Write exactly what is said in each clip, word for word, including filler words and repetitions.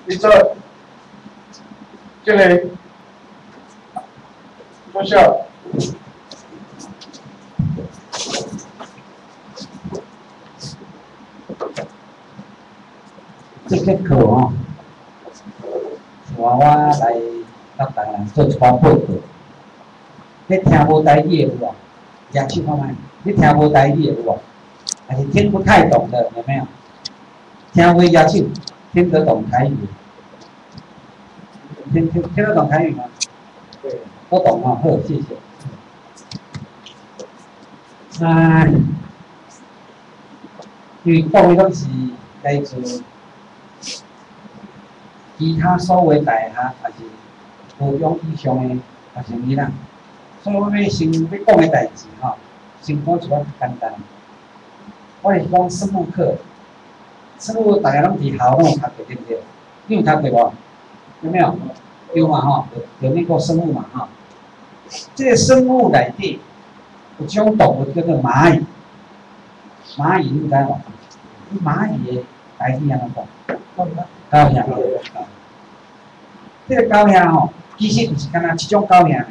你做这个多少？ 这节课哦，我我来甲大家做一款报告。你听无台语有无？举手看卖。你听无台语有无？还是听不太懂的有没有？听会举手，听得懂台语？听听听得懂台语吗？对，都懂哦。好，谢谢。啊，因为讲的拢是来自其他所有大学，还是高中以上的学生囡仔，所以我要先要讲的代志吼，先讲一寡简单。我是讲生物课，生物大家拢伫校拢有读过对不对？你有读过无？有没有？有嘛吼，有有念过生物嘛吼。这个生物内底有一种动物叫做蚂蚁，蚂蚁你知无？蚂蚁的台语安怎讲？高粱。这个高粱吼，其实就是敢若一种高粱。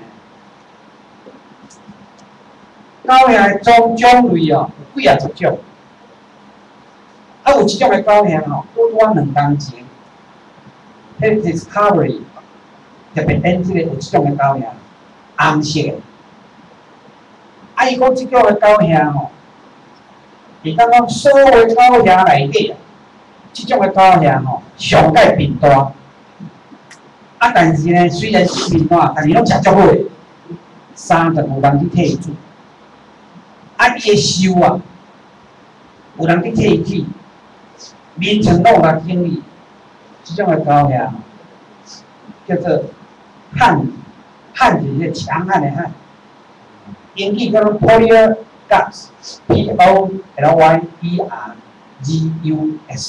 高粱的种种类哦，有几啊十种。啊，有一种的高粱吼，拄拄啊两公前，迄 Discovery 特别演即个有一种的高粱，红色的。啊，伊讲即种的高粱吼，伊讲讲所有的高粱内底啊，即种的高粱吼，上界面大。啊，但是呢，虽然是面大，但是拢食足好诶，三十五人去替伊煮。啊，伊诶收啊，有人去替伊去，眠床拢有人经理，即种诶高粱叫做汉，汉就是强悍诶汉，英语叫做 Polyer Gus，P O L Y E R G U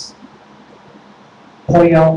S，Polyer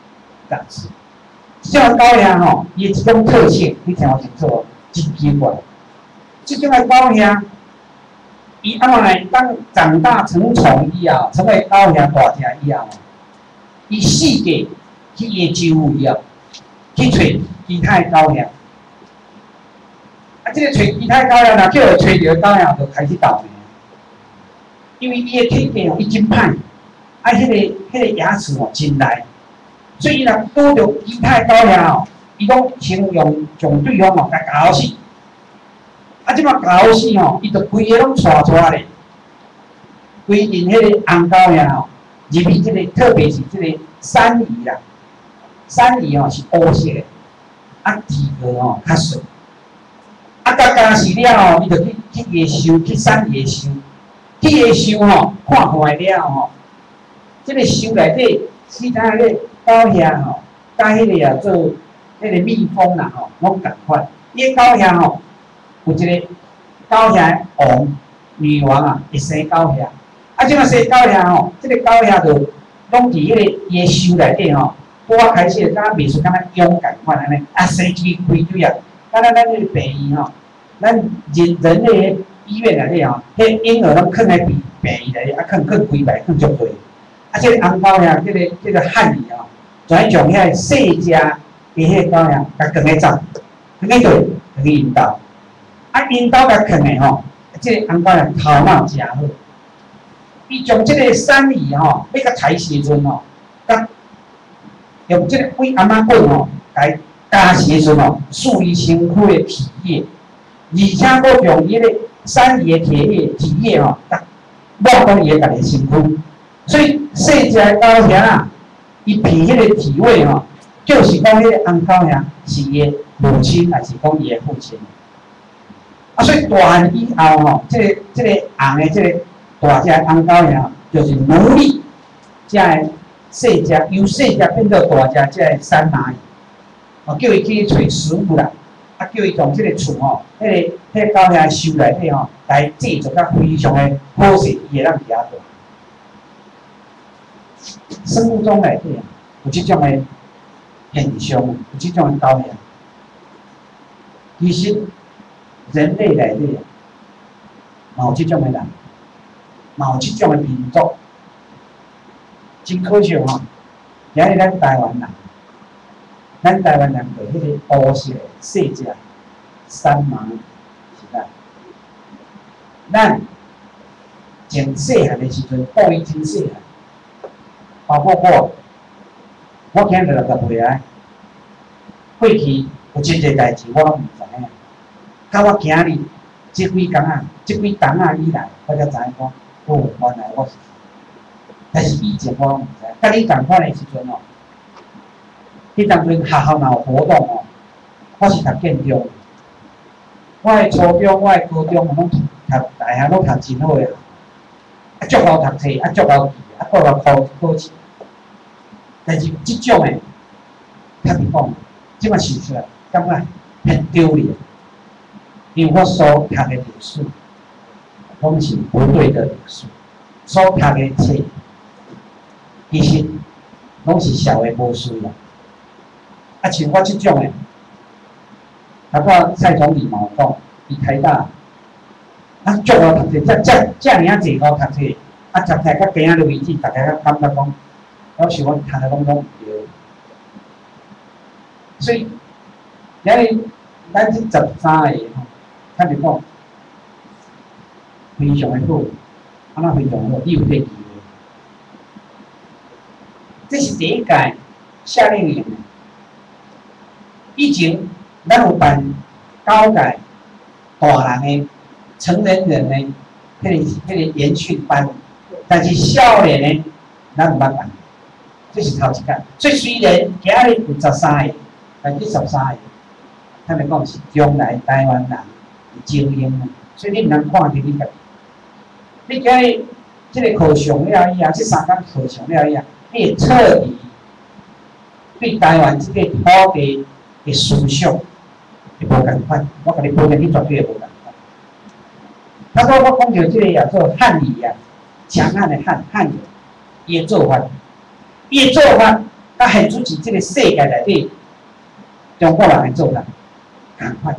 Gus。即种高粱吼，伊一种特性，你听我清楚哦，真奇怪。即种的高粱，伊安怎来当长大成虫以后，成为高粱大只以后，伊四界去野洲以后，去找其他的高粱。啊，即、这个找其他的高粱，若叫伊找着高粱，就开始倒霉。因为伊的体格哦，伊真歹，啊，迄、那个迄、那个牙齿哦真利。所以伊若拄着其他的高粱哦，伊拢先用将对方哦甲咬死，啊，即马咬死吼，伊就规个拢带出来咧，规阵迄个红高粱吼，入去即个，特别是即个山芋啦，山芋哦是乌色的，啊，体格哦较顺，啊，甲加死了吼，伊就去去野收，去山野收，去野收吼，看坏了吼，即个收内底，其他迄个。高粱吼，甲迄个啊做迄个蜜蜂啦吼，拢共款。伊个高粱吼，有一个高粱王女王啊，会生高粱。啊，即马生高粱吼，即、这个高粱就拢伫迄个伊个树内底吼，拄啊开始敢若袂出敢若蛹共款安尼，啊生一支开水啊，敢若咱迄个病院吼，咱人人类医院内底吼，迄婴儿拢囥喺病病院内底，啊囥囥几排囥足多。啊，即、这个红高粱，即、这个即、这个汉语吼。全将遐个细只的迄个高粱，甲放喺走，放喺对，放去引导。啊，引导甲放的吼，即、这个红高粱头脑真好。伊将即个山芋吼，要甲采时阵吼，甲用即个鬼阿妈棍吼，甲加时阵吼，树伊身躯的体液，而且佫用伊个山芋的体液体液吼，甲抹到伊个家己身躯，所以细只的高粱啊。伊鼻迄个体味吼，就是讲迄个红高粱是伊的母亲，还是讲伊的父亲？啊，所以大汉以后吼，即、这个即、这个红的即个大只红高粱，就是奴隶，即个细只由细只变做大只，即个山蚂蚁，哦，叫伊去找食物啦，啊，叫伊从即个厝吼，迄、那个迄、那个高粱收内底吼，来制作甲非常的好势，伊会当比较大。生物钟内底有即种的现象，有即种的高粱。其实人类内底嘛有即种的人，嘛有即种的民族，真可惜吼。 今日咱台湾人，咱台湾人对迄个乌色的细只山麻是咱，咱从细汉的时阵，报伊真细汉，包括我，我今日六十岁啊，过去有真侪代志我拢毋知影，到我今日即几工啊，即几冬啊以来，我才知影讲，哦，原来我是，但是以前我拢毋知，甲你共款的时阵哦。迄当阵学校若有活动哦，我是读建中，我的初中、我的高中，我拢读大学拢读真好个，啊，足够读册，啊，足够记，啊，够够考考试。但是即种诶，较实讲，即摆想出来，感觉很丢脸，因为我所读的历史，拢是不对的历史，所读的册，其实拢是小的无需要。啊，像我即种诶，包括蔡总理嘛讲，伊台大，啊，足够读册，遮遮遮尔啊济个读册，啊，读册到今仔日为止，大家较感觉讲，我想我读诶拢拢毋对，所以，因为咱即十三个吼，较是讲非常诶好，安那非常好，你有这机会，这是第一届夏令营。以前咱有办九届大人的、成人人的迄个、迄个研训班，但是少年的咱毋捌办，这是头一届。所以虽然今日有十三个，但这十三个，他们讲是将来台湾人的精英啊，所以你毋通看低你家己。你今日这个课上了以后，这三工课上了以后，你会彻底对台湾这个土地的思想会无共款，我甲你保证，你绝对会无共款。他说我讲到这个叫做汉语啊，强悍的汉汉语，伊的做法，伊的做法，甲现出是这个世界内底中国人的做法共款。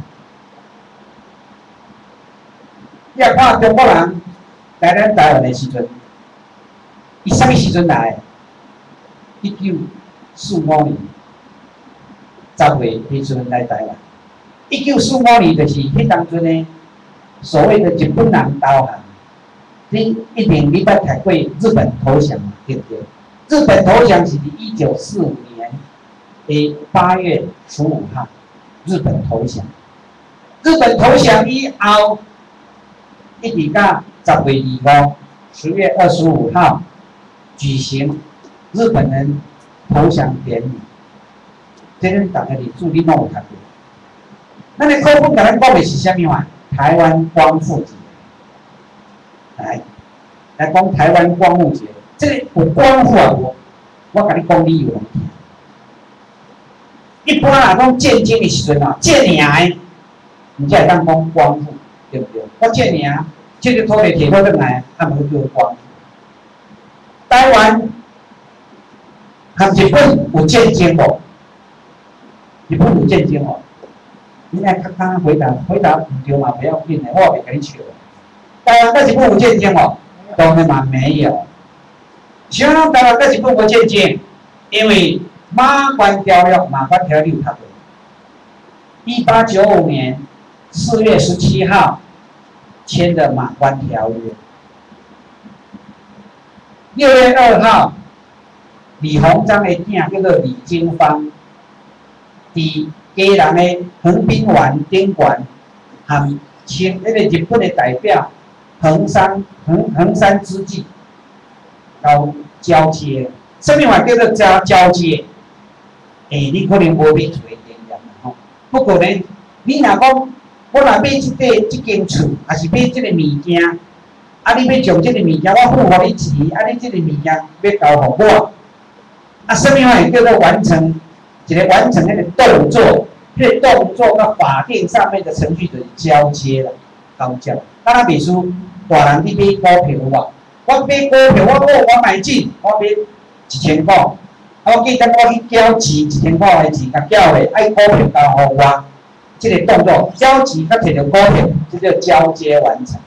你若看中国人来咱台湾的时阵，伊啥物时阵来？一九四五年。十月迄阵来台湾，一九四五年就是迄当阵呢，所谓的日本人投降，你一定你捌读过日本投降嘛？对不对？日本投降是伫一九四五年的八月十五号，日本投降。日本投降以后，一直到十月二五，十月二十五号举行日本人投降典礼。这咱逐个历史你拢有读过。咱的课本甲咱讲的是啥物话？台湾光复节。来，来讲台湾光复节，这个有光复啊无？我甲你讲理由拢听。一般若讲战争的时阵啊，建赢的，你才会当讲光复，对不对？我建赢，这个土地摕倒转来，啊，无叫光复。台湾和日本有战争无？日本有战争哦，你爱较刚回答，回答唔对嘛，不要紧的，我也袂甲你笑。台湾跟日本有战争哦，当然嘛没有。像咱台湾跟日本无战争，因为马关条约，马关条约有读过。一八九五年四月十七号签的马关条约。六月二号，李鸿章的囝叫做李经方。伫家人的横滨湾顶馆，和请那个日本的代表横山横横山之际，交交接。什么话叫做交交接？诶、欸，你可能无买厝的经验吼。不过呢，你若讲我若买即个即间厝，还是买即个物件，啊，你要将即个物件我付互你钱，啊，你即个物件要交互我，啊，什么话叫做完成？一个完成那个动作，那个动作跟法定上面的程序的交接了，交接。那他比如说，大人你买股票哇，我买股票，我我我买进，我买一千块，啊，我记得我去缴钱一千块的钱，甲缴的，爱股票交互我，这个动作交钱甲摕到股票，这叫交接完成。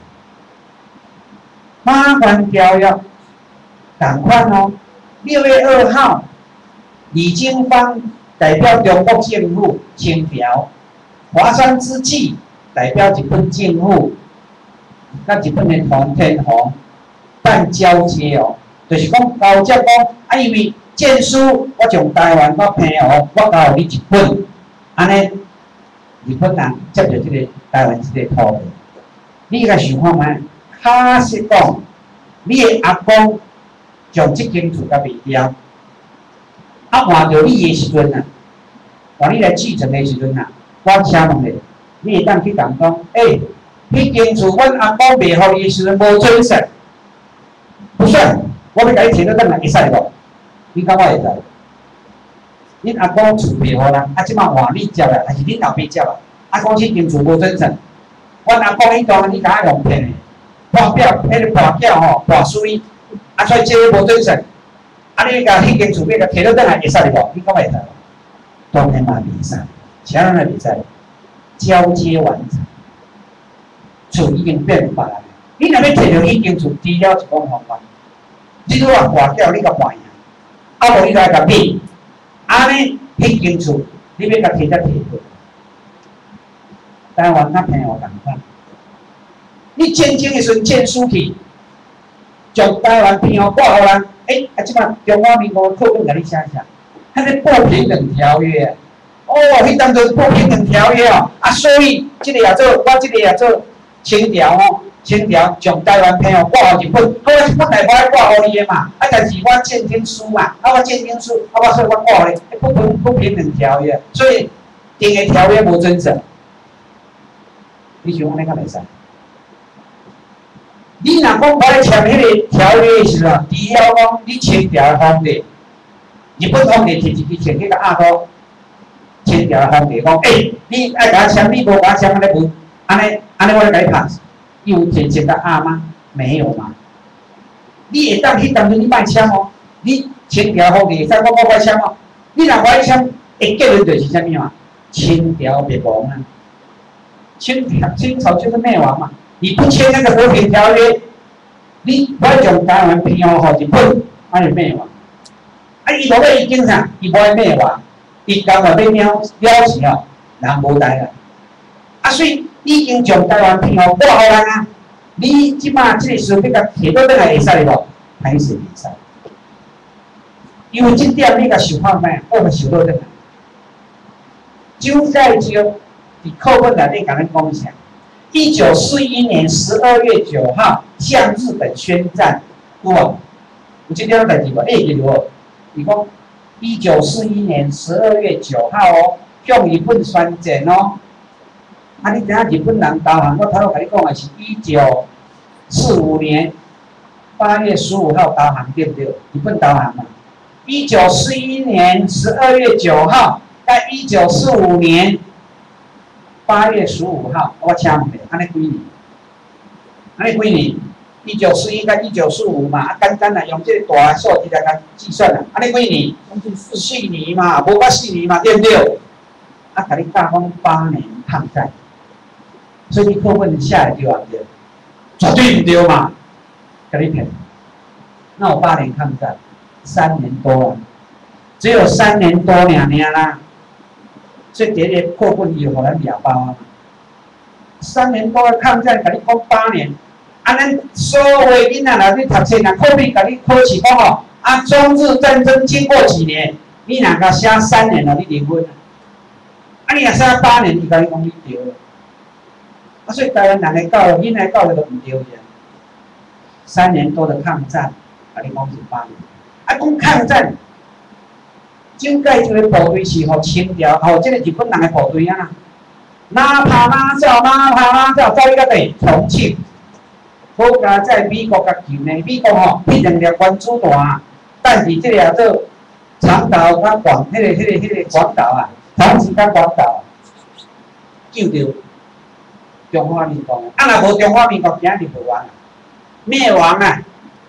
马关条约，赶快哦，六月二号。 李经方代表中国政府清朝，华山之际代表日本政府，甲日本的团天皇办交接哦，就是讲交接讲啊，因为证书我从台湾我批哦，我交予你日本，安尼日本人接着这个台湾这个土地，你甲想看觅，假设讲你的阿公将这间厝甲卖掉。啊，换到你的时阵啊，换你来继承的时阵啊，我请问你，你会当去讲讲，诶、欸，迄间厝阮阿公卖互你的时阵无准实，不算，我要甲你摕到倒来，会使无？你感觉会使？恁阿公厝卖互人，啊，即摆换你接啦，还是恁后壁接啦？啊，讲迄间厝无准实，阮阿公迄段你甲我用骗的，破表，迄个破表吼，破水，啊，所以这个无准实。啊！你甲迄间厝要甲摕到倒来会使无？你讲会使无？当然嘛袂使，啥人会使？交接完成，厝已经变别人。你若要摕到迄间厝，除了一种方法，你拄啊挂掉，你甲换赢，啊无你来甲买，安尼迄间厝你要甲摕才摕到。台湾较平互共款，你战争的时阵签书去，将台湾平互挂互人。诶、欸，啊，即摆中华民国课本甲你写写，迄个不平等条约，哦，迄当做不平等条约哦，啊，所以即个也做，我即个也做清朝哦，清朝将台湾片哦挂互日本，啊，我日本来无爱挂互你的嘛，啊，但是我战争书嘛，啊，我战争书，啊，我所以我挂互你，不平不平等条约，所以定的条约无遵守，你想安尼敢袂使？你若讲我咧签迄个条约的时阵，除了讲你清朝的皇帝，日本皇帝摕一支签去甲压倒清朝的皇帝讲，诶、欸，你爱甲我签，你无甲我签，安尼无，安尼安尼我咧甲你拍，有摕签甲压吗？没有嘛。你会当去当初你莫签哦，你清朝皇帝会使我我我签哦，你若我签，会结论就是啥物嘛？清朝灭亡啊！清朝清朝就是灭亡嘛。你不签那个和平条约，你不要将台湾平互日本，安尼灭亡。啊，伊无要伊经啥？伊无爱灭亡，伊刚话要了了时哦，人无台啦。啊，所以已经将台湾平互挂互人啊。你即马即个时阵要甲摕倒倒来会使无？还是袂使？因为即点你甲想看觅，我咪想倒倒来。蒋介石伫课本内底甲咱讲啥？一九四一年十二月九号向日本宣战，有无？有这条代志无？会记住无？伊讲一九四一年十二月九号哦，向日本宣战哦。啊，你知影日本人投降？我头头甲你讲的是一九四五年八月十五号投降，对不对？日本投降嘛。一九四一年十二月九号，在一九四五年。八月十五号，我请问你，安尼几年？安尼几年？一九四一跟一九四五嘛，啊，简单啦，用这个大数字来甲计算啦。安尼几年？四年嘛，无到四年嘛，对不对？啊，甲你教讲八年抗战，所以你课本写的对啊对？绝对唔对嘛，甲你骗。那有八年抗战，三年多啊，只有三年多尔尔啦。所以第一个课本伊互咱抓包啊，三年多的抗战，甲你讲八年，啊，咱所有的囡仔若你读册，若考比甲你考试讲吼，啊，中日战争经过几年，你若甲写三年了，你离婚啊，啊，你若写八年，伊甲你讲你对了，啊，所以台湾人的教育，囡仔教育都唔对个，三年多的抗战，甲你讲是八年，啊，讲抗战。蒋介石的部队是互清朝、互即个日本人的部队啊，哪怕哪走，哪怕哪走，走去到地重庆，好加在美国甲救呢。美国吼，迄两粒原子弹，但是即个叫做长岛甲广，迄、那个、迄、那个、迄、那个广岛啊，长崎甲广岛救着中华民国。啊，若无中华民国，今日无亡，灭亡啊！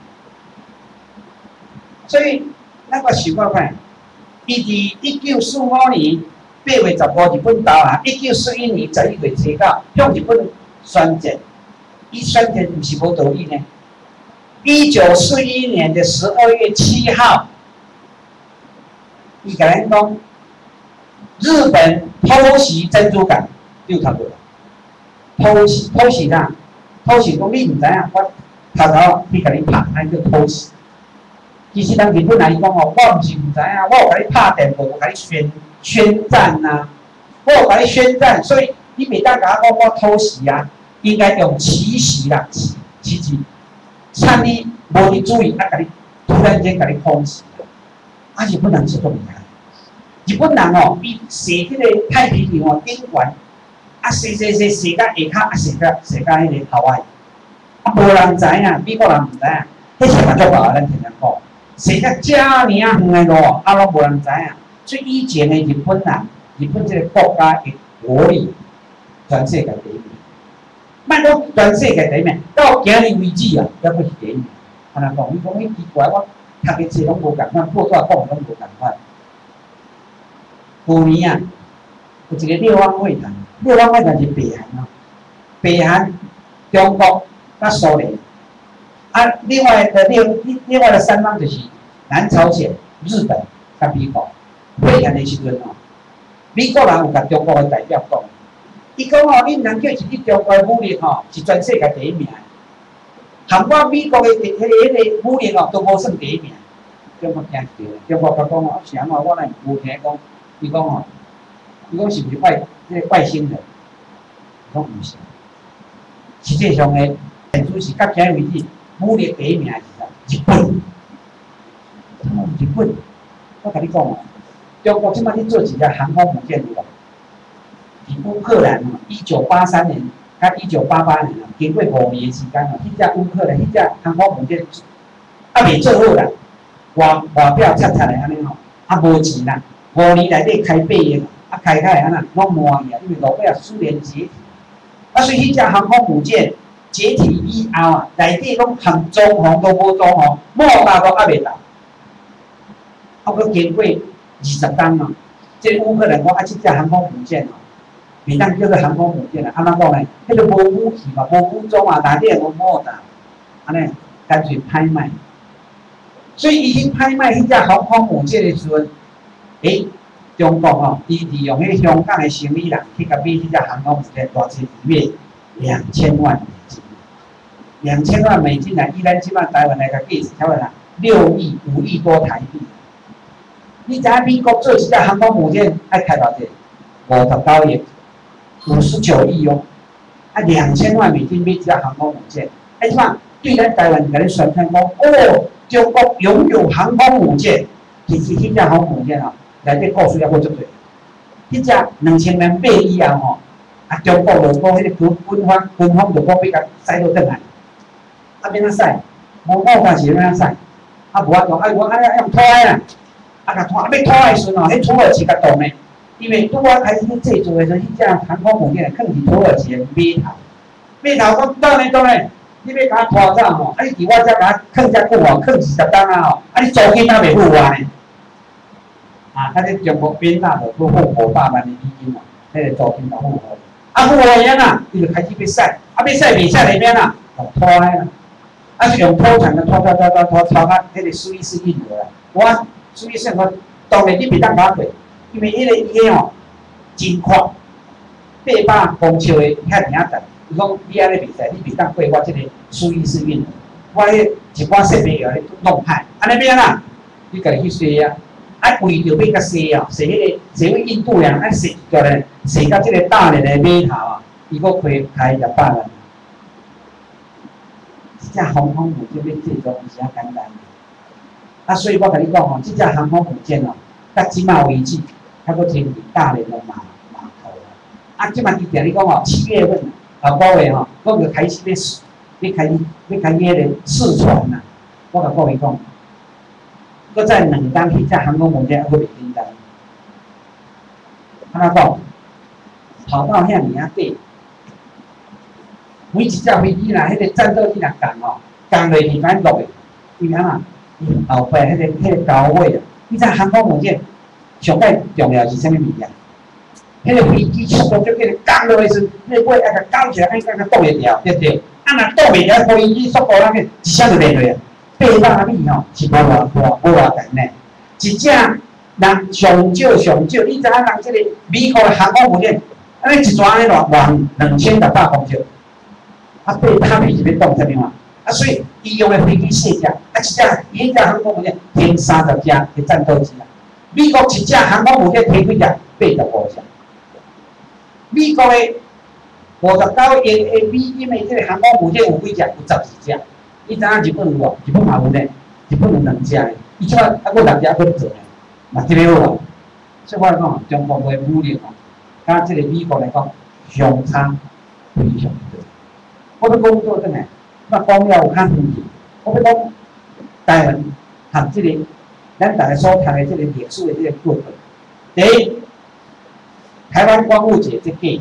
所以，咱个想看看。伊伫一九四五年八月十五日本投降，一九四一年十一月初九向日本宣战。伊宣战毋是无道理呢。一九四一年的十二月七号， 伊甲咱讲，日本偷袭珍珠港，有读过？偷袭，偷袭哪？偷袭讲你唔知影，我头头去甲你拍，安叫偷袭。其实人日本人伊讲哦，我唔是唔知影，我有甲你拍电报，我甲你宣宣战啊，我有甲你宣战，所以你袂当甲我讲我偷袭啊，应该用奇袭啦，奇奇迹，趁你无伫注意，啊，甲你突然间甲你空袭。啊，日本人是够厉害，日本人哦，伊射迄个太平洋哦顶悬，啊射射射射到下骹，啊射到射到迄个海外，啊无人知影，美国人唔知影，迄是嘛足大，咱听人讲，射到遮尔远的路，啊拢无人知影，所以以前的日本人，日本这个国家的国力，全世界第一名，莫讲全世界第一名，到今日为止啊，还阁是第一名。安尼讲，你讲迄奇怪我。读的册拢无共款，报纸讲拢无共款。去年啊，有一个六湾会谈，六湾会谈是北韩哦，北韩、中国、甲苏联，啊，另外的另另外的三方就是南朝鲜、日本、甲美国。会谈的时阵哦，美国人有甲中国的代表讲，伊讲哦，恁人叫是你中国的武力吼是全世界第一名。含我美国的迄个迄个武力哦，都无算第一名。中国听着，中国甲讲哦，是安怎？我来无听讲，伊讲哦，伊讲是毋是外迄个外星人？讲毋是，实际上诶，现主是到今日为止，武力第一名是啥？日本。哦，日本，我甲你讲哦，中国即摆咧做一只航空母舰有无？伫乌克兰哦，一九八三年。甲一九八八年啊，经过五年的时间啊，迄只乌克兰迄只航空母舰啊未做好啦，外外表拆拆的安尼吼，啊无钱啦，五年内底开八个，啊开开安那拢满去啊，因为落尾啊苏联解体，啊所以迄只航空母舰解体以后啊，内底拢含装潢都无装潢，莫大都还未到，啊佮经过二十天啊，即乌克兰讲啊，即只航空母舰哦。袂当叫做航空母舰啦，安怎讲呢？迄个无武器嘛，无武装啊，内底也无莫打，安尼干脆拍卖。所以已经拍卖迄只航空母舰的时阵，诶，中国吼，伊利用迄香港的生意人去甲买迄只航空母舰，偌济买两千万美金，两千万美金啊，以咱即摆台湾来甲计是差不多六亿、五亿多台币。你知影美国做一只航空母舰爱开偌济？五十九亿。五十九亿哦，啊，两千万美金买一只航空母舰，哎，即嘛对咱台湾甲咧宣传讲，哦，中国拥有航空母舰，其实迄只航空母舰哦，内底故事也好足多。迄只两千年买以后吼，啊，中国就讲迄个军军方军方就讲要甲驶到转来，啊，变怎驶？无我但是变怎驶？啊，无法度，啊，我啊用拖来啦，啊，甲拖，啊，要拖来时阵哦，迄土耳其甲动的。因为拄我开始咧制作的时候，迄只航空母舰放伫土耳其的码头，码头讲当然当然，你要甲我拖走吼，啊你伫我遮甲我放遮久吼，放二十天啊吼，啊你租金哪袂付完呢？啊，啊这中国边那就要付五百万的美金嘛，迄个租金就付好，啊付完样啊，伊就开始要驶，啊要驶袂驶里面啊，就拖来啦，啊是用拖船的拖拖拖拖拖拖到迄个苏伊士运河啊，我苏伊士我当然你袂当甲我过。因为迄个伊个吼真宽，八百公尺的遐尔啊长。伊讲你安尼袂使，你袂当过我即个苏伊士运河，我迄一般设备要咧弄歹，安尼变啊？你家己去洗啊！啊为着要甲洗啊，洗迄个洗去印度人，啊洗叫咧洗到即个大连的码头啊，伊阁开开廿百万。即只航空母舰要制作毋是遐简单。啊，所以我甲你讲吼，即只航空母舰哦，到即马为止。还佫停伫大连的码码头啊！即马伊定你讲哦，七月份后个月吼，我就开始要试，要开要开迄个试船啦。我甲各位讲，佫再两天，迄只航空母舰还佫袂简单。安怎讲？跑到遐尔啊短，每一只飞机啦，迄个战斗机若降哦，降落去反落去，因为啊，后壁迄个迄个高位啊，迄只航空母舰。上解重要是啥物物件？迄个飞机速度就叫你降落去时，你尾爱甲搞起来，爱甲甲倒会掉，对不对？啊，若倒袂掉，飞机速度那个一下就落去啊！八百米吼是无偌大，无偌重呢。一只人上少上少，你知影人即个美国的航空母舰，安尼一船安尼偌偌两千六百公尺，啊，八他们是要讲啥物嘛？啊，所以伊用的飞机四架，啊，一架一架航空母舰添三十架的战斗机啊。美国一架航空母舰添几架？八十五架。美国的五十九英的美英的即个航空母舰有几架？有十二架。你知影日本有无？日本嘛有呢，日本有两架的，伊即摆啊，佫两架佫做呢，嘛即个好啊。所以我来讲，中国的武力哦，甲即个美国来讲，相差非常多。我要讲做真诶，那讲了有较远去。我要讲台湾含即个咱大家所读的即个历史的即个过程。第一，台湾光复节即个，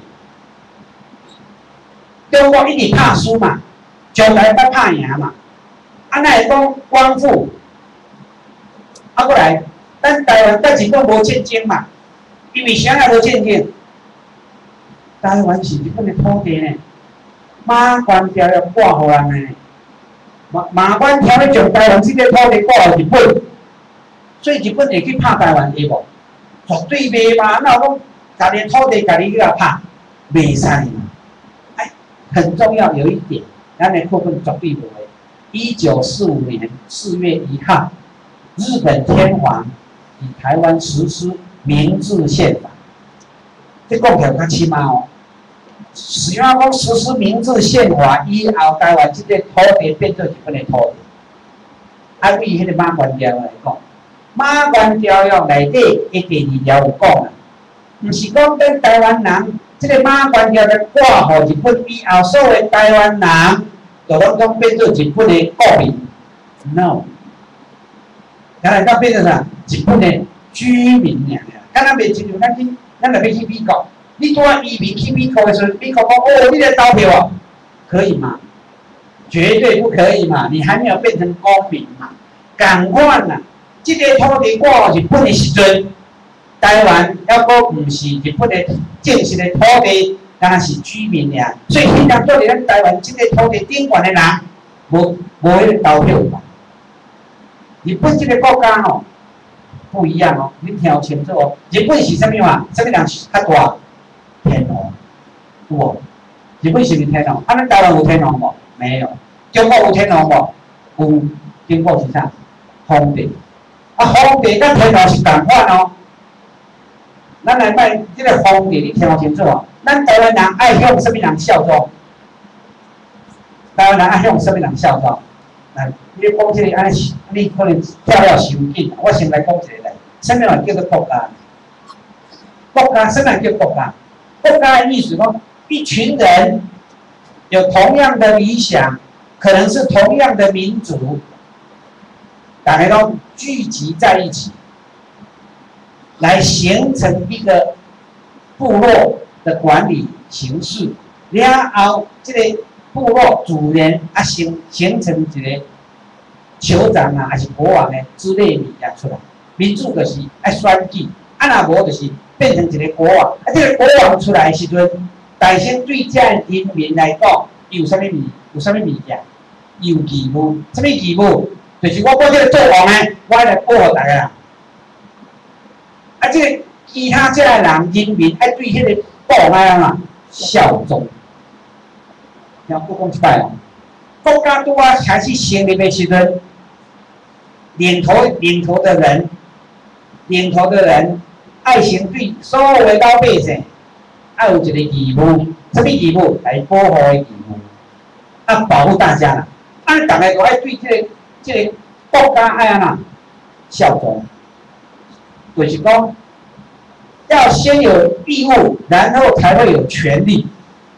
中国一直拍输嘛。将来要拍赢嘛，啊，那会讲光复，啊，过来，咱台湾甲日本无战争嘛，因为啥啊无战争？台湾是日本的土地呢，马关条约挂互人呢，马马关条约将台湾这个土地挂互日本，所以日本会去拍台湾会无？绝对袂嘛，那讲家己土地家己去来拍，袂使嘛。哎，很重要有一点。咱的课本绝对无诶。一九四五年四月一号，日本天皇以台湾实施明治宪法。这讲起来较起码哦。实话讲实施明治宪法以后，台湾这个土地变做日本的土地。啊，以迄个马关条约来讲，马关条约内底一第二条有讲啊，毋是讲跟台湾人。这个马关条约挂互日本以后，所有的台湾人就拢讲变做日本的国民 ，no， 当然咱变做啥？日本的居民尔。敢若袂亲像咱去，咱若要去美国，你拄啊移民去美国的时候，美国讲哦，你来投票哦，可以吗？绝对不可以嘛！你还没有变成公民嘛？共款啦，这个土地挂互日本的时阵。台湾还阁毋是日本的正式的土地，敢是居民俩，所以现在做伫咱台湾这个土地顶悬的人，无无迄个投票嘛。日本这个国家吼、哦、不一样哦，你听清楚哦。日本是啥物嘛？啥物人较大？天皇，有无？日本是毋是天皇？啊，咱台湾有天皇无？没有。中国有天皇无？有。中国是啥？皇帝。啊，皇帝甲天皇是同款哦。咱来卖这个皇帝，你听清楚哦。咱台湾人爱向什么人效忠？台湾人爱向什么人效忠？来，你讲这个安尼，你可能跳了伤紧。我先来讲一个来，什么人叫做国家？国家什么人叫国家？国家的意思讲，一群人有同样的理想，可能是同样的民族，大家都聚集在一起。来形成一个部落的管理形式，然后这个部落主人啊形形成一个酋长啊，还是国王的之类物件出来。民主就是爱选举，啊若无就是变成一个国王。啊，这个国王出来的时阵，大先对这人民来讲，有啥物物？有啥物物件？有义务。啥物义务？就是我我这个做王的，我来保护大家人。啊，这个其他这个人人民爱对迄个国王安啊效忠。然后讲一摆哦，国家拄啊开始成立的时阵，领头领头的人，领头的人爱先对所有的老百姓爱有一个义务，什么义务？来保护的义务，啊，保护大家啦。啊，大家都爱对这个这个国家爱安啊效忠。就是讲，要先有义务，然后才会有权利。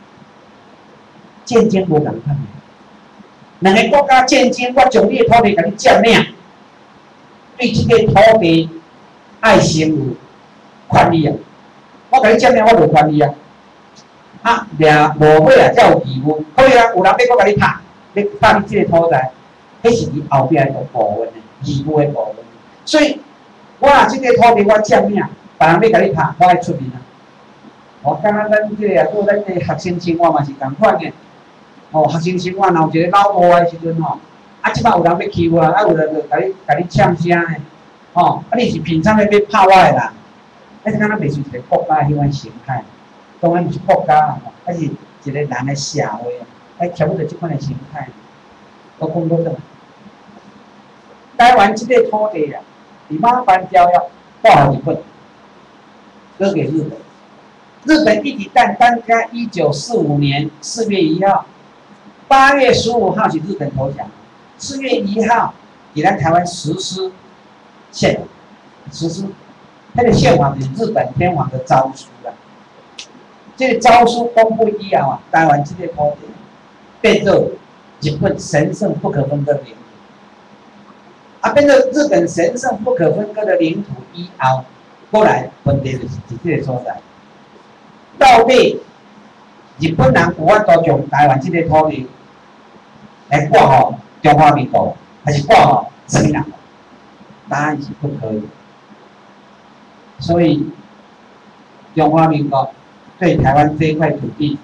战争无共款，两个国家战争，我将你的土地甲你占领，对这个土地爱先有权利啊。我甲你占领，我无权利啊。啊，掠无尾啊，才有义务。可以啊，有人要我甲你拍，要拍你这个土地，迄是你后壁的部分的义务的部分。所以。我若即个土地我占领，别人要甲你拍，我爱出面啊。我感觉咱即个啊，做咱个学生生活嘛是共款的。哦，学生生活若有一个老大的时阵吼，啊，即摆有人要欺负啊，啊有人就甲你甲你呛声的。 吼，啊你是平常咧要拍我的啦，啊是敢若袂是一个国家迄款形态，当然毋是国家啦，啊是一个人的社会，啊牵着即款的形态，我讲过的。台湾即个土地啊，伫马班条约挂互日本，割给日本。日本一体弹单加一九四五年四月一号，八月十五号是日本投降，四月一号伫咱台湾实施宪实施，迄个宪法是日本天皇的诏书啦。这个诏书公布以后啊，台湾这个土地变做日本神圣不可分割的领土。啊，变做日本神圣不可分割的领土以后，过来问题就是伫这个所在。到底日本人有法度将台湾这个土地来挂互中华民国，还是挂互什么人？答案是不可以。所以中华民国对台湾这一块土地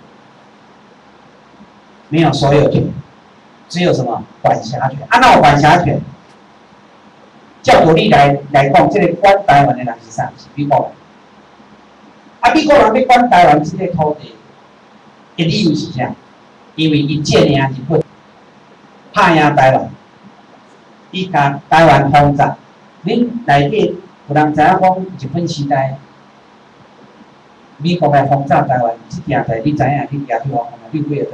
没有所有权，只有什么管辖权？啊，那有管辖权？照道理来来讲，这个管台湾的人是啥？是美国人。啊，美国人要管台湾这个土地，的理由是啥？因为伊占领日本，拍赢台湾，伊甲台湾轰炸。恁内底有人知影讲，日本时代美国来轰炸台湾，这件代你知影？你举去我看，你几会知？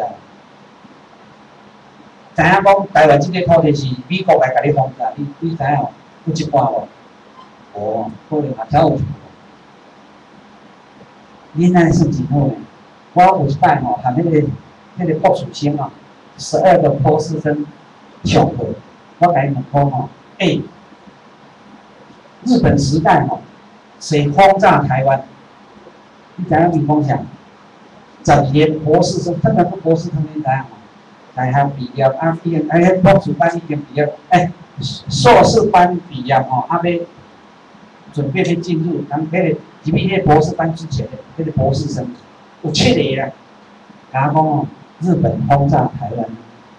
知影讲台湾这个土地是美国来甲你轰炸，你你知影？有一半无？哦，可能也超有。恁安尼算真好呢！我有一摆吼，含迄个迄个博士生啊，十二个博士生上课，我甲伊问讲吼，哎、欸，日本时代吼，谁轰炸台湾？你知影伊讲啥？十二个博士生，真的是博士生，你知影无？大学毕业啊，毕业，哎，博士班已经毕业，哎、欸，硕士班毕业吼，啊要准备去进入，咱迄个入去迄个博士班之前的迄个博士生，有七个啦。然后讲哦，日本轰炸台湾，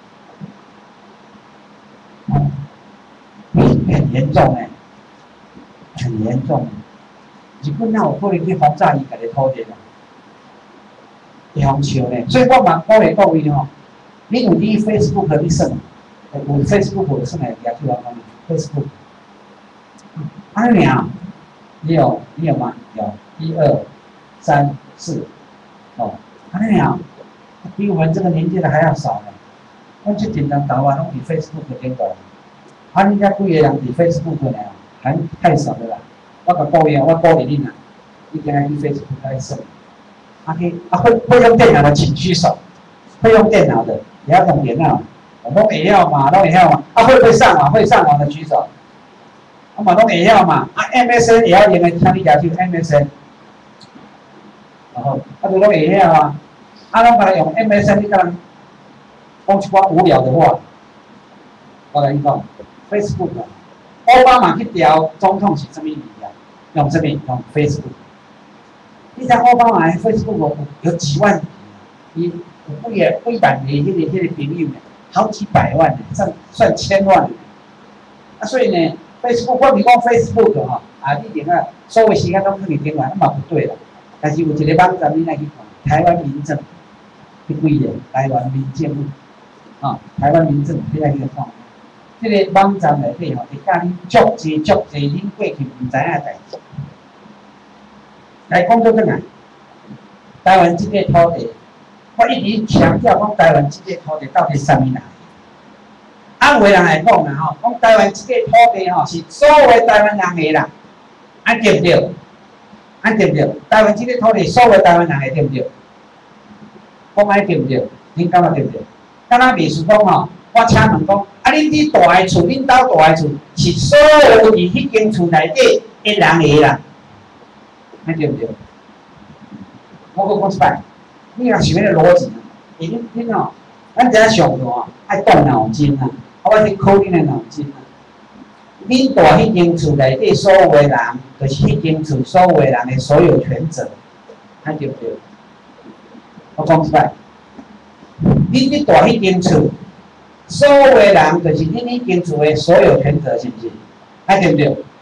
哦，很严重诶，很严重。日本哪有可能去轰炸伊家己土地啊？会互笑呢。所以我嘛鼓励各位吼，你有你 Facebook 你算，有 Facebook 就算来抓去我讲 Facebook， 安尼尔。你有你有吗？有，一二三四，哦，安尼啊，比我们这个年纪的还要少呢。我去平常台湾拢伫 Facebook 顶个，啊，人家几个人伫 Facebook 呢，还太少了啦。我甲各位啊，我鼓励恁啊，一定要去 Facebook 来算。啊去啊会会用电脑的请举手，会用电脑的也要用电脑，我拢会晓嘛，拢会晓嘛。啊会不会上网？会上网的举手。我嘛拢会晓嘛，啊 M S N 也要用的，像你家就 M S N， 然后啊都拢会晓啊，啊拢甲用 M S N， 你甲人讲一寡无聊的话，我甲你讲 ，Facebook， 奥巴马去调总统是什么理由？用什么？用 Facebook。你知奥巴马的 Facebook 有有几万，伊有几个几万个迄个迄个朋友呢，好几百万呢，算算千万呢。啊，所以呢。Facebook， 我咪讲 Facebook 吼，啊，你定啊，所有时间拢放伫顶内，那嘛不对啦。但是有一个网站你来去看，台湾民政，迄几个台湾民政府，啊，台湾民政你来去看，这个网站内底吼，会教你足济足济恁过去唔知影诶代志。来讲做转来，台湾这个土地，我一直强调讲台湾这个土地到底是啥物人？按话人来讲啦吼，讲台湾这个土地吼是所有台湾人的啦，安对不对？安对不对？台湾这个土地所有台湾人的对不对？讲安对不对？恁感觉对不对？敢若秘书讲吼，我请问讲，啊，恁伫大个厝，恁兜大个厝是所有伫迄间厝内底的人的啦，安对不对？我搁讲一摆，你若想迄个逻辑，因恁恁吼，咱遮上课吼爱动脑筋啊。啊，我去考恁的脑筋啊！恁住迄间厝内底所有的人，就是迄间厝所有的人的所有权责，看对不对？我讲一摆，恁伫住迄间厝，所有的人就是恁迄间厝的所有权责，是不是？看对不对？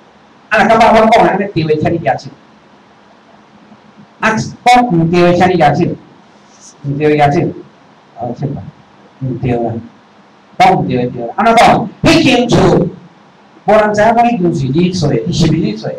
啊，若感觉我讲的安尼对的，请你举手。啊，讲唔对的，请你举手。唔对的举手。好，切吧。唔对啦，讲唔对的对啦。安怎讲？迄间厝，无人知影讲迄间是你做，伊是毋是你做？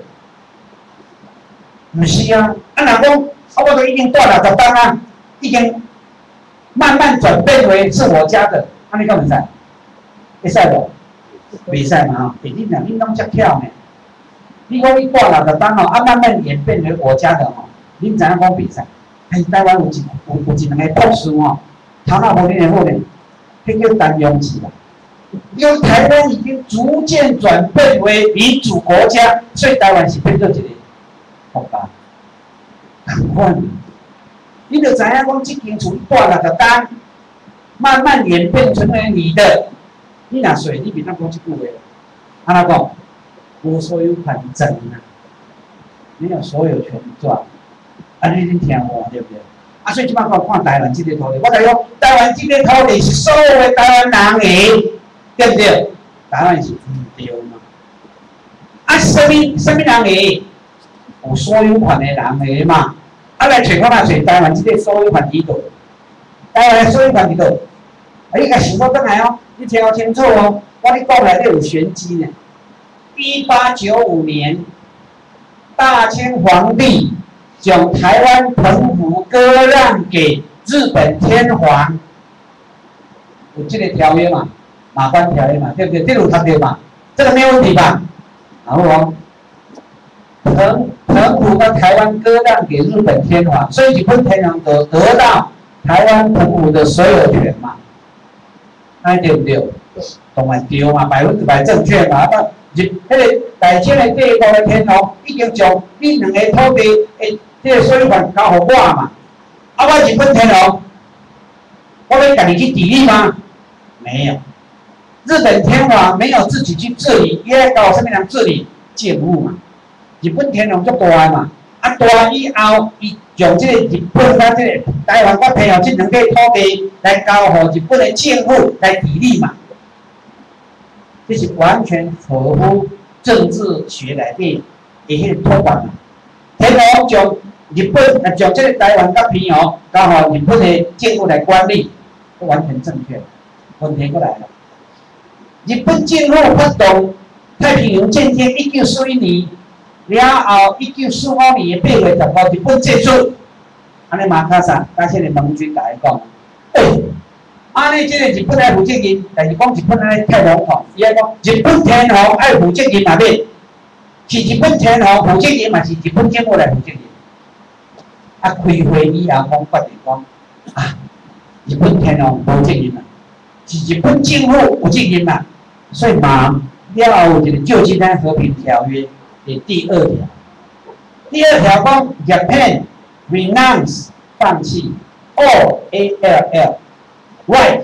毋是啊。啊，若讲啊，我都已经住六十档啊，已经慢慢转变为是我家的，安尼敢会使？会使无？袂使嘛吼，诶，恁俩恁拢遮巧呢。你讲你住六十档吼，啊，慢慢演变为我家的吼，恁知影讲袂使？哎，台湾有一有有一两个博士吼，头脑无恁的好呢，迄叫单庸制啦。因为台湾已经逐渐转变为民主国家，所以台湾是变做一个国家。同款，你就知影讲，这间厝住六十档，慢慢演变成为你的。你若说，你别当讲这句话，安怎讲？无所有权争啊，没有所有权状。啊，你恁听我对不对？啊，所以即摆我看台湾这个土地，我甲讲，台湾这个土地是所有的台湾人的，对不对？台湾是唔对嘛？啊，什么什么人的？有所有权的人的嘛？啊，来找看下找台湾这个所有权伫倒？台湾的所有权伫倒？啊，你甲想我转来哦，你听我清楚哦，我咧讲内底有玄机呢。一八九五年，大清皇帝将台湾澎湖割让给日本天皇，有这个条约嘛？马关条约嘛，对不对？这个有谈对嘛？这个没有问题吧？然后哦，澎澎湖跟台湾割让给日本天皇，所以日本天皇得得到台湾澎湖的所有权嘛？哎，对不对？当然对嘛，百分之百正确嘛。那日迄个大清的帝国的天皇已经将你两个土地的这个所有权交互我嘛。啊，我日本天皇，我要家己去治理吗？没有。日本天皇没有自己去治理，伊要交什么人治理？政府嘛。日本天皇足大嘛，啊大以后，伊用这个日本甲这个台湾，我提互这两块土地来交互日本的政府来治理嘛。这是完全合乎政治学内底的迄个托办嘛。天皇将日本啊将这个台湾甲澎湖交互日本的政府来管理，完全正确。问题过来了，日本政府发动太平洋战争，一九四一年，了后一九四五年的八月十号，日本结束。安尼马卡萨，甲现个盟军甲伊讲，诶。安尼，即个日本爱负责任，但是讲日本安尼太笼统，伊爱讲日本天皇爱负责任嘛免，是日本天皇负责任嘛是日本政府来负责任。啊，开会以后讲决定讲啊，日本天皇无责任啦，是日本政府有责任啦。所以嘛，了后有一个旧金山和平条约的第二条，第二条讲 Japan renounce 放弃 all A L L。Right,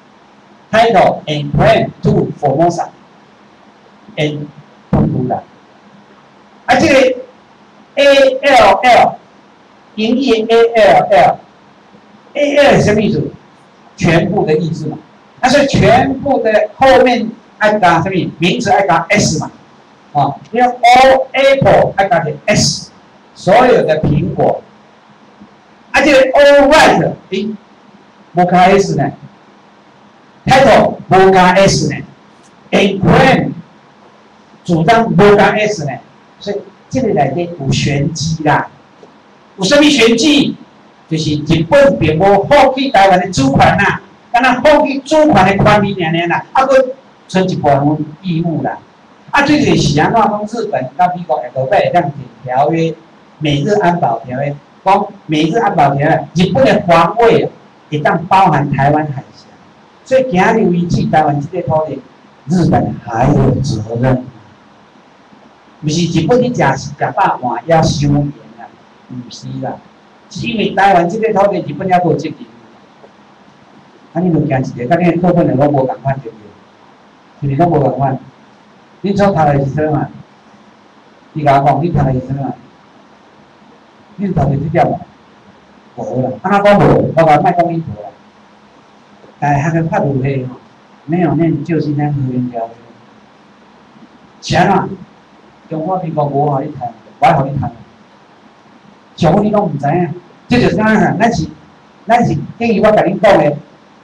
title and claim to Formosa and Punggula。啊，这个 A L L 音译 A L L，A L 是什么意思？全部的意思嘛。但是全部的后面爱加什么？名词爱加 s 嘛。啊，你看 all apple 爱加点 s， 所有的苹果。啊，这个 all right， 诶。无加 s 呢 ，title 无加 s 呢 ，and claim 主张无加 s 呢，所以这个内底有玄机啦。有什么玄机？就是日本并无放弃台湾的主权啦，敢若放弃主权的权利尔尔啦，啊，佫剩一部分义务啦。啊，这个是安怎讲？日本甲美国下头摆会当订条约，美日安保条约，讲美日安保条约，日本的防卫啊。会当包含台湾海峡，所以今日为止，台湾这个土地，日本还有责任。不是日本去食食饱换要收盐啦，唔是啦，是因为台湾这个土地，日本也无责任。啊，你著惊一个，甲恁课本内拢无共款对不对？是毋是拢无共款？恁所读的是啥嘛？你甲我讲，你读的是啥嘛？你读的这点无？无啦，安怎讲无？我讲莫讲伊无啦。大学的法律系吼，没有念旧金山和平条约。是安怎？ 中华民国无互你谈，我互你谈，上你拢唔知影，这就是啥呢？咱是咱是等于我甲恁讲的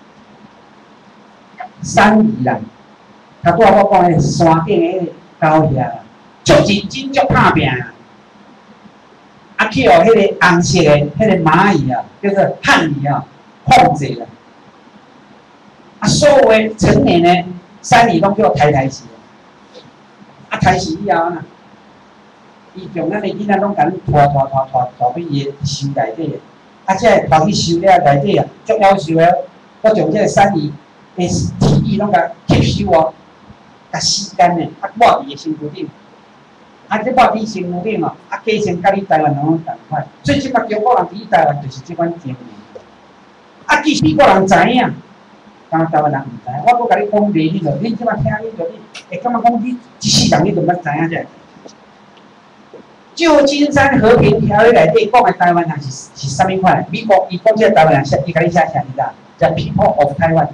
山宜啦，头拄仔我讲的山顶的迄个高遐啦，足认真足拍拼啊！啊去互迄个红色的迄个蚂蚁啊，叫做汉蚁啊，控制啦。啊，所有的成年的山蚁拢叫抬抬死。啊，抬死以后呢，伊从咱的囡仔拢甲咱拖拖拖拖拖去伊的树内底，啊，即个拖去树了内底啊，足夭寿的，我从即个山蚁的体液拢甲吸收哦，甲吸干呢，啊，抹伫伊身躯顶，啊，即抹伫身躯顶哦，啊，加成甲你台湾人拢同款，所以即摆中国人伫台湾就是即款经验，啊，其实美国人知影。但台湾人唔知，我搁甲你讲例子咯，恁即摆听你就你会感觉讲你一世人你都捌知影者。旧金山和平条约内底讲的台湾人是是啥物款？美国伊讲即个台湾人写，伊甲你写啥物啦？叫 People of Taiwan。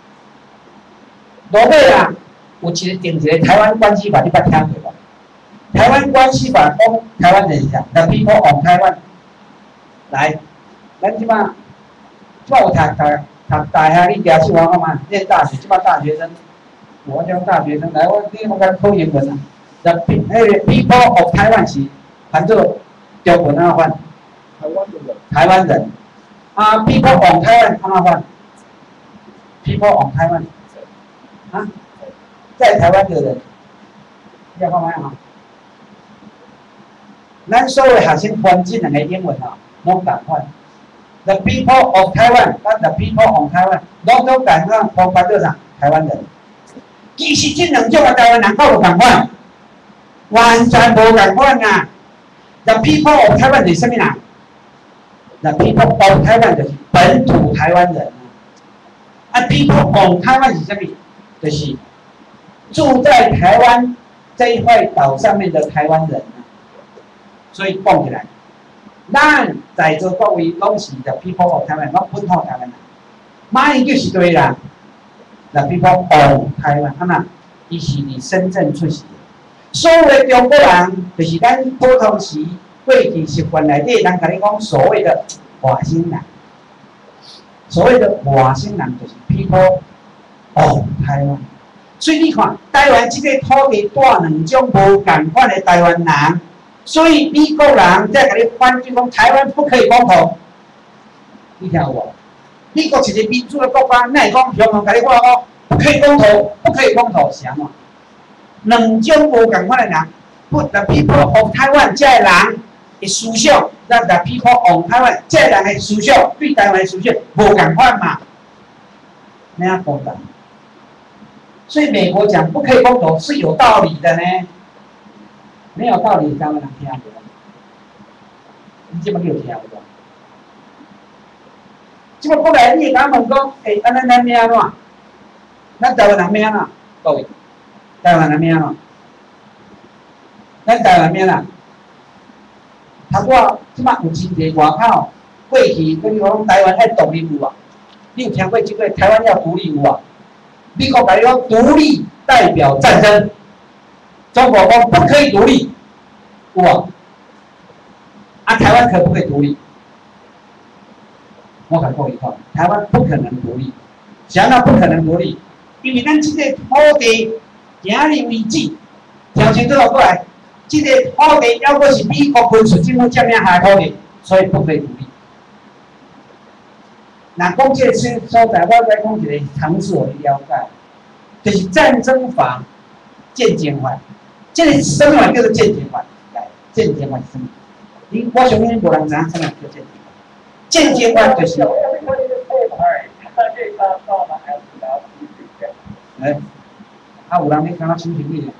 落尾啊，有一个定一个台湾关系法，你捌听过无？台湾关系法讲台湾人是啥 ？The People of Taiwan。来，咱即摆我有读读。读大学，你举手我看嘛？念大学，即摆大学生，我种大学生来，我你我甲考英文啊。The 迄个 People of Taiwan 是含做中文安怎翻？ 台湾人。 台湾人。啊 ，People on Taiwan 安怎翻 ？People on Taiwan。啊，在台湾的人，你要看卖啊？咱所有学生翻这两个英文啊，拢共款。The people of Taiwan， 啊 ，the people of Taiwan， 拢都感觉同翻做啥？台湾人。其实这两种的台湾人够有共款，完全无共款啊。The people of Taiwan 是啥物啊 ？The people of Taiwan 就是本土台湾人啊。啊 ，people on Taiwan 是啥物？就是住在台湾这一块岛上面的台湾人啊。所以讲起来。咱在座各位拢是 the people of Taiwan， 拢本土台湾人。马英九是对啦 ，the people of Taiwan， 啊嘛，伊是伫深圳出世。所有的中国人，就是咱普通时过去习惯内底，人甲你讲所谓的外省人，所谓的外省人就是 people of Taiwan。所以你看，台湾这个土地带两种无共款的台湾人。所以美国人在给你翻句讲台湾不可以公投，你听有无？美国是一个民主的国家，哪会讲雄雄甲你讲哦，不可以公投，不可以公投，是安怎？两种无共款的人 ，put the people of Taiwan 这个人的思想，让 the people of Taiwan 这个人的思想对台湾的思想无共款嘛？那样公道。所以美国讲不可以公投是有道理的呢。没有道理，台湾人听不懂。你这么你有听不懂？这么过来，你会甲问讲，诶，安尼咱要安怎？咱台湾人要安怎？各位，台湾人要安怎？咱台湾要安怎？头我即摆有真侪外口，过去跟你讲台湾爱独立有啊？你有听过这个台湾要独立有啊？美国甲你讲独立代表战争。中国说不可以独立，有啊？啊，台湾可不可以独立？我敢讲一套，台湾不可能独立。想到不可能独立，因为咱这个土地今日为止，条件都落过来，这个土地要果是美国军事政府占领下土地，所以不可以独立。那讲这个所在，我再讲一个常识我的了解，就是战争法、渐渐法。这个什么叫做渐渐法？来，渐渐法是什么？你我相信无人知影什么叫渐渐法。渐渐法就是。哎，啊，有人咧讲到清平里。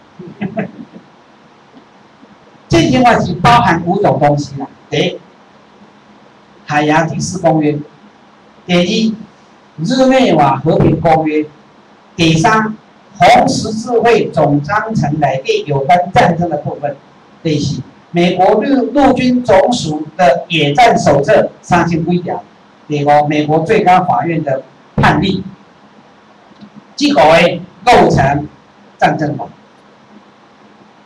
渐渐法是包含五种东西啦。第一，海牙第四公约；第二，日内瓦和平公约；第三。红十字会总章程内底有关战争的部分，第四，美国陆陆军总署的野战手册三千几条，第五，美国最高法院的判例，这个会构成战争法。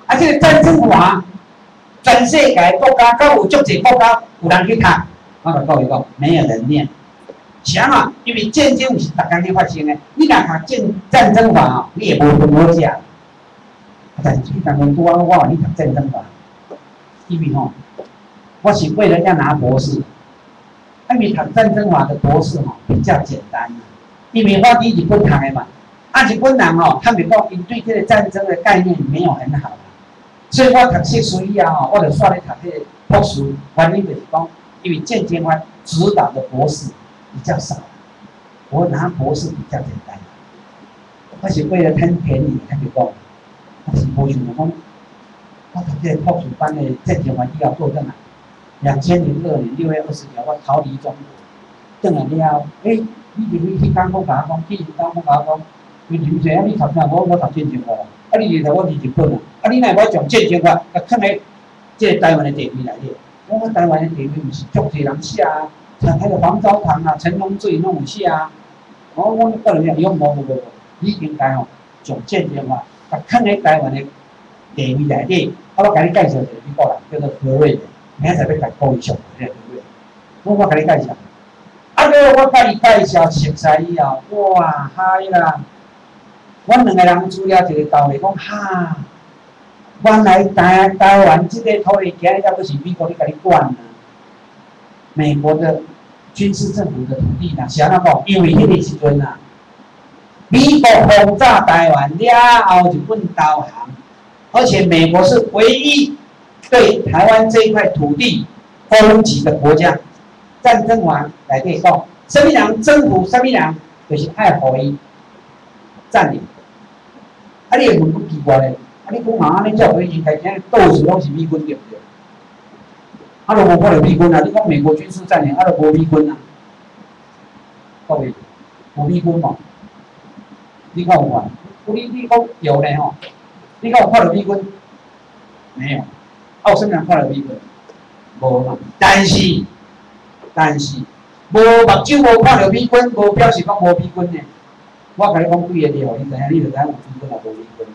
啊，这个战争法，全世界国家都有足济国家有人去读，我甲各位讲，没有人念。啥啊？因为战争是逐天去发生的，你若读战战争法哦，你也无分好食。但是你当然拄啊，我你读战争法，因为吼，我是为了要拿博士，因为读战争法的博士吼比较简单，因为我伫日本读的嘛，啊日本人吼，他们讲因对这个战争的概念没有很好，所以我读硕士以后吼，我就煞咧读这个博士，原因就是讲，因为间接法指导的博士比较少，我拿博士比较简单，我是为了贪便宜，他就讲。但是无想到讲，我读这个博士班的间接法以后做转来，两千零二年六月二十条，我逃离中国，转来了后，诶、欸，你入去去讲讲甲我讲，去讲讲甲我讲，你啉济啊？你读啥？我我读间接法，啊你就我伫日本啊，啊你哪会将间接法甲放喺即个台湾的地位内底？我讲台湾的地位毋是足济人写啊，像迄个黄昭堂啊、陈龙水拢有写啊。我我个人讲，伊讲无无无无，你应该吼将间接法。甲放喺台湾的地位内底，啊，我甲你介绍一个美国人，叫做何瑞的，明仔载要甲各位上迄个何瑞。我我甲你介绍，啊，个我甲伊介绍熟悉以后，哇，嗨啦！阮两个人主要一个道理讲，哈，原来台台湾这个土地今日还不是美国咧甲你管啊，美国的军事政府的土地呐，是安怎讲？因为迄个时阵啊。美国轰炸台湾了后，日本投降，而且美国是唯一对台湾这一块土地攻击的国家。战争完来对讲，什么人征服什么人，就是爱互伊占领。啊，你会问佫奇怪咧？啊，你讲啊，安尼照对应该今日到处拢是美军对不对？啊，都无看到美军啊！你讲美国军事占领，啊，都无美军啊？各位，无美军嘛？你看有无？你你讲有呢吼？你看有看到美军？没有。啊，有啥人看到美军？无嘛。但是，但是，无目睭无看到美军，无表示讲无美军呢。我甲你讲几个理由，你知影？你就知影有美军啊无美军。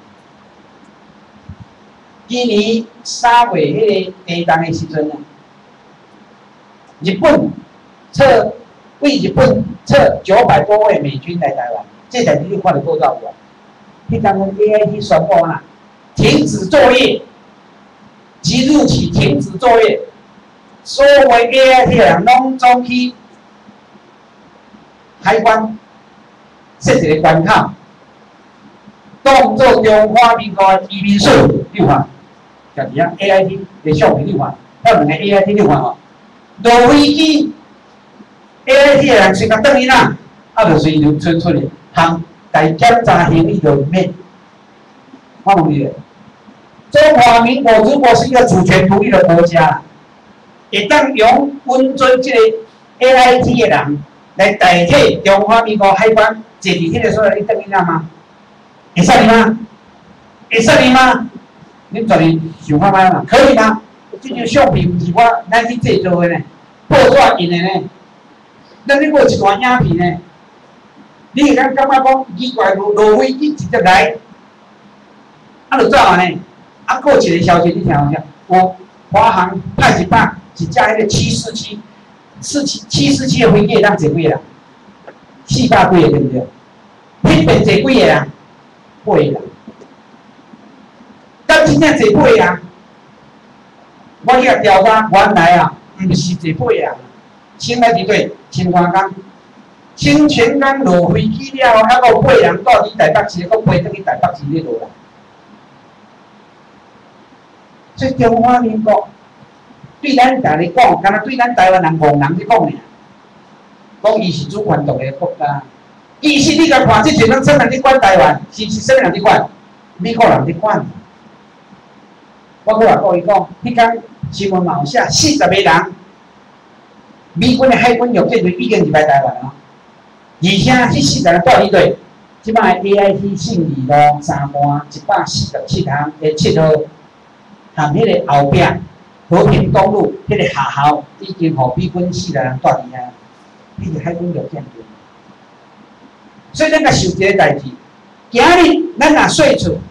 今年三月迄个地震的时阵呢，日本撤为日本撤九百多位美军来台湾。这台你看到报道无？迄当阵 A I T 宣布啦，停止作业，即日起停止作业。所有 A I T 的人拢总去海关设一个关卡，当做中华民国移民税六万，就这样 A I T 的项目六万，还有两个 A I T 六万哦。落飞机 A I T 的人随甲转去哪，啊，就随就出出去。通大检查行李就免。我问你，中华民国如果是一个主权独立的国家，会当用温存这个 A I T 的人来代替中华民国海关坐伫迄个所在你等于哪吗？会使吗？会使吗？你昨天想看卖嘛？可以吗？这张相片是我咱去制作的呢，报纸印的呢，咱你有一段影片呢。你会感感觉讲奇怪，落落飞机直接来，啊，就怎啊呢？啊，过一个消息你听有听？我华航派一百一架迄个七四七，四七七四七的飞机会当坐几个人？四百几个对不对？迄边坐几个人？八个人。但真正坐八个人，我去甲调查，原来啊，毋是坐八个人，先来伫对清华工。清泉岗落飞机了后，还有八人到伫台北市，搁飞转去台北市咧落来。所以中华民国对咱家己讲，敢若对咱台湾人戆人去讲尔，讲伊是主权独立国家。伊是你甲看，即阵咱什人伫管台湾？是是什么人伫管？美国人伫管。我搁话各位讲，迄天新闻嘛有写四十个人，美军的海军陆舰队已经入来台湾了。而且迄四十人住伫对，即摆 A I T 信义路三段一百四十七巷的七号，含迄个后壁和平东路迄个下校，已经互美军四十人住伫遐，迄个海军陆舰队。所以咱甲想一个代志，今日咱若说出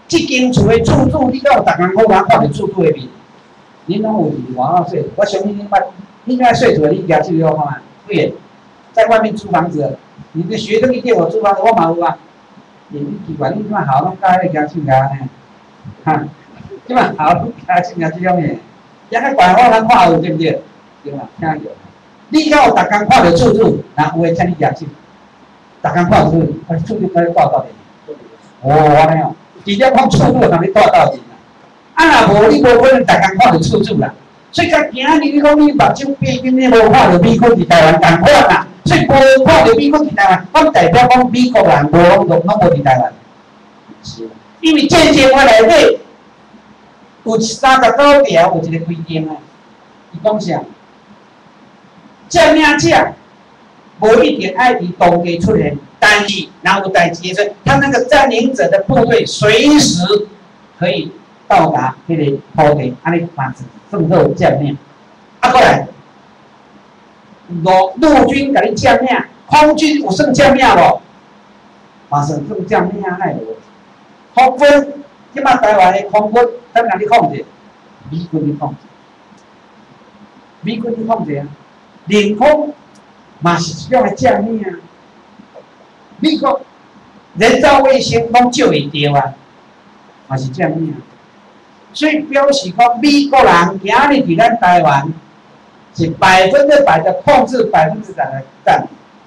这间厝的厝主，你敢有逐工好人看到厝主的面？恁拢有二外号岁，我相信恁捌，应该岁数你家就有看啊，对，在外面租房子，你的学生一定有租房子，我嘛有啊。你奇怪，你怎好拢家迄家亲家呢？哈，怎么好拢家亲家这种嘢？也个怪好人看有对不对？对嘛，听有。你敢有逐工看到厝主，然后有诶请你家亲，逐工看到厝主，啊，厝主可以带到底。哦，安尼哦，直接讲厝主通你带到底。啊，若无你无可能逐工看到厝主啦。所以，甲今日你讲你目睭闭紧，你无看到美国伫台湾同款啦。所以无看到美国伫台湾，我代表讲美国人无拢拢无伫台湾。是，因为渐渐我内底有三十九条有一个规定啊，伊讲啥？占领者无一定爱伫当地出现，但是然后有代志的时候，他那个占领者的部队随时可以到达迄个土地，安尼嘛是算做占领。啊，过来，陆陆军甲你占领，空军有算占领无？嘛算算占领啊，奈无？空军，即马台湾的空军，怎甲你控制？美军去控制，美军去控制啊！领空嘛是一种的占领啊！美国人造卫星拢照会到啊，嘛是占领啊！所以表示讲，美国人今日伫咱台湾是百分之百的控制，百分之百的占领。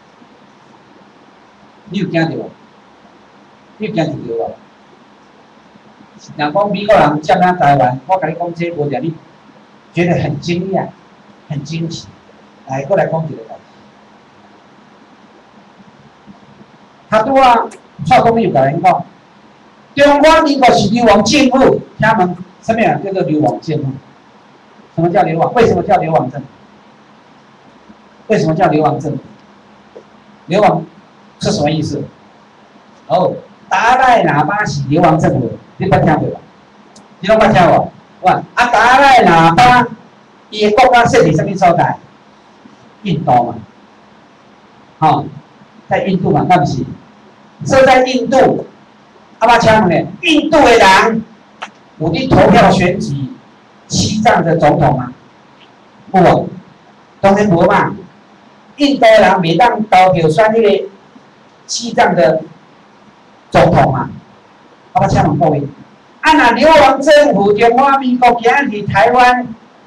你有惊到无？你有惊到无？若讲美国人占咱台湾，我甲你讲这无让你觉得很惊讶、很惊奇。来，过来讲一个代志。他拄啊，蔡总理有甲咱讲，中华民国是流亡政府，听问什么呀？叫做流亡政府？什么叫流亡？为什么叫流亡政府？为什么叫流亡政府？流亡是什么意思？哦，达赖喇嘛是流亡政府，你捌听过吧？你拢捌听无？哇！啊，达赖喇嘛伊个国家设伫什么所在？印度嘛，吼、哦，在印度嘛，敢毋是？设在印度，啊，我请问咧，印度的人有伫投票选举西藏的总统吗？有无？当然无嘛。印度人袂当投票选迄个西藏的总统嘛？啊，我请问各位，啊，若流亡政府中华民国今日伫台湾。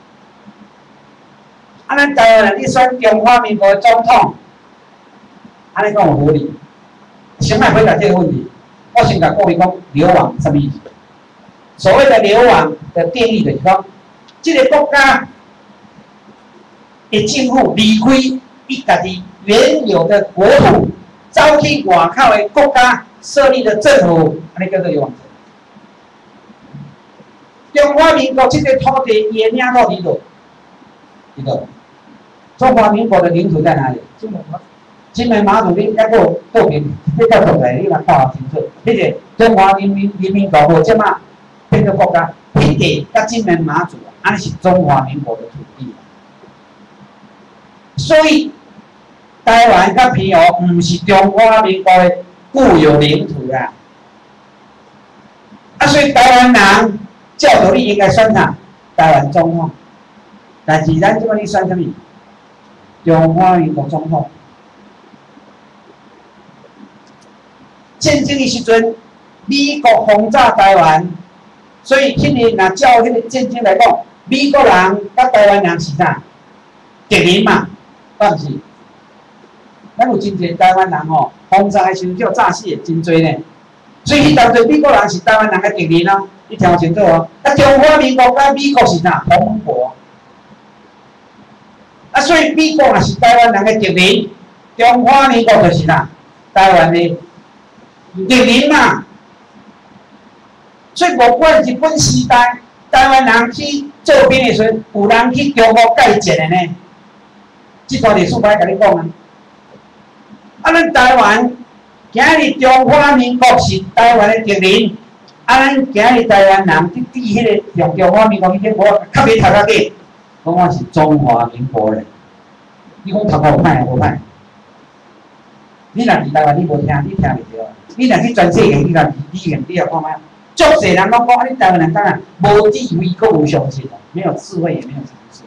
啊，咱台湾人你选中华民国的总统，安尼讲有合理？先来回答这个问题。我先甲各位讲流亡什么意思？所谓的流亡的定义就是讲，这个国家的政府离开伊家己原有的国土，走去外口的国家设立的政府，安尼叫做流亡者。中华民国这个土地伊的领土伫倒？伫倒？中华民国的领土在哪里？金门马，金门马祖，你还个作品，你到出来，你来看清楚。迄个中华人民人民共和国即马变个国家，迄地甲金门马祖，安尼是中华民国的土地。所以台湾甲澎湖，毋是中华民国的固有领土啦。啊，所以台湾人照道理应该选啥？台湾总统。但是咱即摆你选啥物？中华民国总统，战争的时阵，美国轰炸台湾，所以迄个若照迄个战争来讲，美国人甲台湾人是啥？敌人嘛，敢毋是？咱有真侪台湾人吼，轰炸的时阵叫炸死的真侪呢。所以迄当阵美国人是台湾人的敌人啊，你听清楚哦。啊，中华民国甲美国是啥？同盟国。啊，所以美国也是台湾人的敌人，中华民国就是啥？台湾的敌人嘛。所以无管日本时代，台湾人去做兵的时阵，有人去中国介入的呢。这段历史我甲你讲啊。啊，咱台湾今日中华民国是台湾的敌人，啊，咱今日台湾人去抵迄个用中华民国迄个我较袂读较紧。讲我是中华民国人，你讲读个有歹无歹？你若伫台湾你无听，你听袂着。你若去全世界，你若语言，你也看卖， 足侪人拢讲，啊，你台湾人当然无智慧，阁无相信的，没有智慧，也没有常识。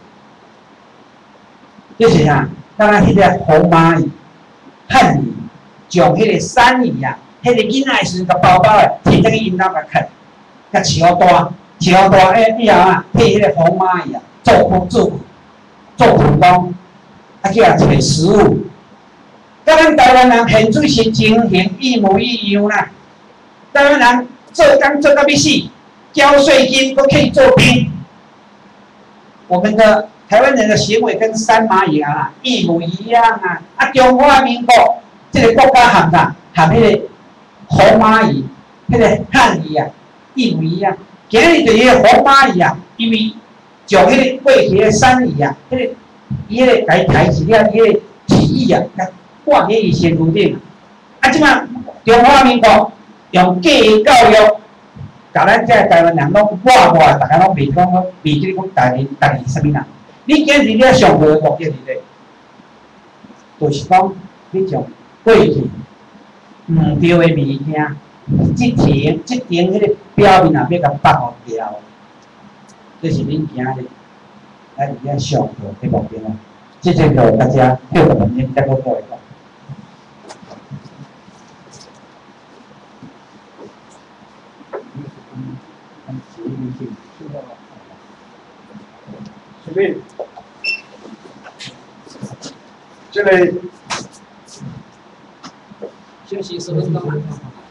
就是啊，当然迄个红蚂蚁、汉蚁，将迄个山蚁啊，迄个囡仔时阵，甲包包诶，摕这个引导甲开，甲超大，超大诶以后啊，配迄个红蚂蚁啊，做苦做苦做苦工，啊叫来找食物。甲咱台湾人现水是情形一模一样啦。台湾人做工做到要死，交税金都可以做兵。我们的台湾人的行为跟山蚂蚁啊一模一样啊！啊，中华民国这个国家含啦，含迄个红蚂蚁、迄、那个汉蚁啊，一模一样。今日就迄个红蚂蚁啊，因为将迄个过去的山蚁啊，迄、那个伊迄个甲伊抬起了，迄个起义啊，甲挂喺伊身躯顶。啊，即摆中华民国用假的教育，甲咱这台湾人拢活活，大家拢袂讲，袂记讲家己家己啥物人。你今日你要上课的目的是咧，就是讲你从过去毋对的物件，即层即层迄个表面啊，要甲放互掉，这是恁今日来伫遐上课的目的啊。这这个大家对我们应该都做一个。 随便，这个休息十分钟啊。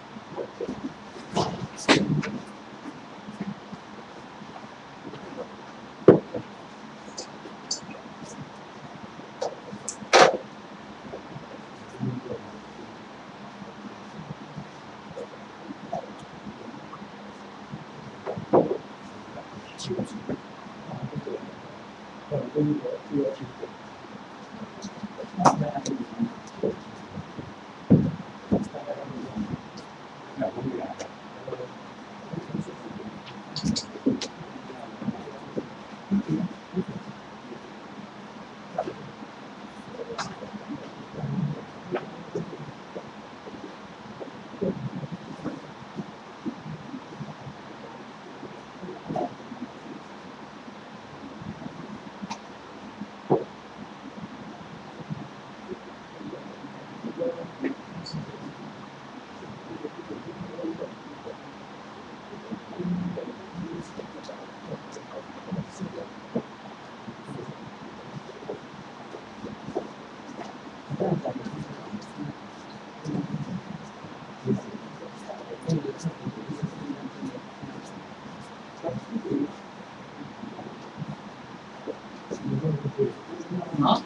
好。